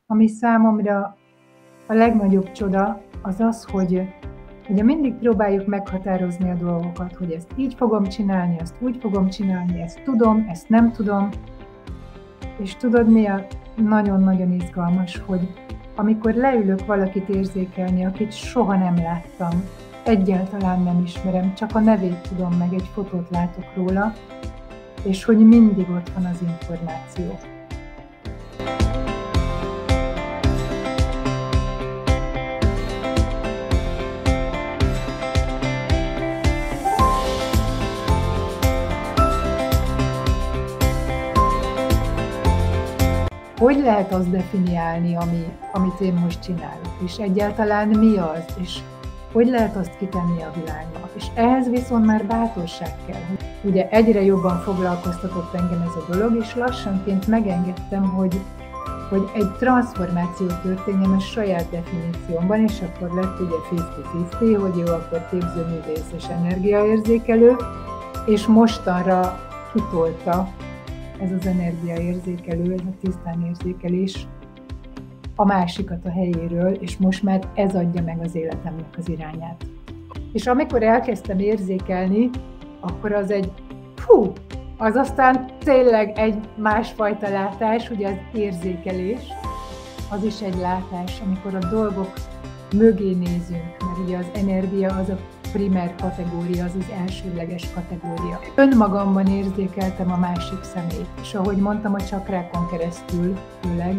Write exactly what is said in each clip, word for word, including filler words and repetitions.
Ami számomra a legnagyobb csoda, az az, hogy ugye mindig próbáljuk meghatározni a dolgokat, hogy ezt így fogom csinálni, ezt úgy fogom csinálni, ezt tudom, ezt nem tudom. És tudod, mi a nagyon-nagyon izgalmas, hogy amikor leülök valakit érzékelni, akit soha nem láttam, egyáltalán nem ismerem, csak a nevét tudom meg, egy fotót látok róla, és hogy mindig ott van az információ. Hogy lehet azt definiálni, ami, amit én most csinálok, és egyáltalán mi az, és hogy lehet azt kitenni a világba. És ehhez viszont már bátorság kell. Ugye egyre jobban foglalkoztatott engem ez a dolog, és lassanként megengedtem, hogy, hogy egy transformáció történjen a saját definíciómban, és akkor lett ugye fifty-fifty, hogy jó, akkor képzőművész és energiaérzékelő, és mostanra kitolta ez az energiaérzékelő, ez a tisztán érzékelés a másikat a helyéről, és most már ez adja meg az életemnek az irányát. És amikor elkezdtem érzékelni, akkor az egy, hú, az aztán tényleg egy másfajta látás, ugye az érzékelés, az is egy látás, amikor a dolgok mögé nézünk, mert ugye az energia az a primer kategória, az az elsődleges kategória. Önmagamban érzékeltem a másik szemét, és ahogy mondtam, a csakrákon keresztül főleg,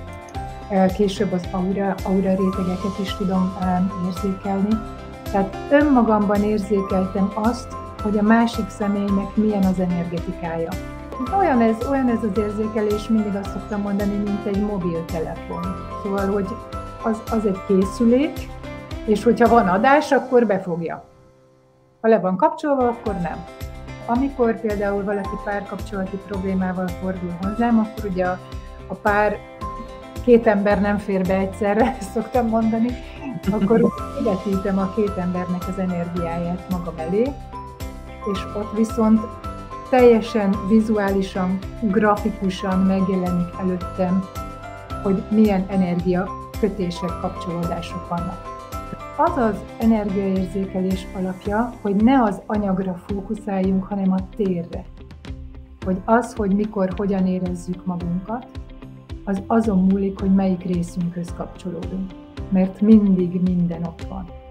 később az aura, aura rétegeket is tudom érzékelni. Tehát önmagamban érzékeltem azt, hogy a másik személynek milyen az energetikája. Olyan ez, olyan ez az érzékelés, mindig azt szoktam mondani, mint egy mobiltelefon. Szóval, hogy az, az egy készülék, és hogyha van adás, akkor befogja. Ha le van kapcsolva, akkor nem. Amikor például valaki párkapcsolati problémával fordul hozzám, akkor ugye a, a pár, két ember nem fér be egyszerre, szoktam mondani, akkor kivetítem a két embernek az energiáját magam elé, és ott viszont teljesen vizuálisan, grafikusan megjelenik előttem, hogy milyen energia kötések, kapcsolódások vannak. Az az energiaérzékelés alapja, hogy ne az anyagra fókuszáljunk, hanem a térre. Hogy az, hogy mikor, hogyan érezzük magunkat, az azon múlik, hogy melyik részünkhöz kapcsolódunk. Mert mindig minden ott van.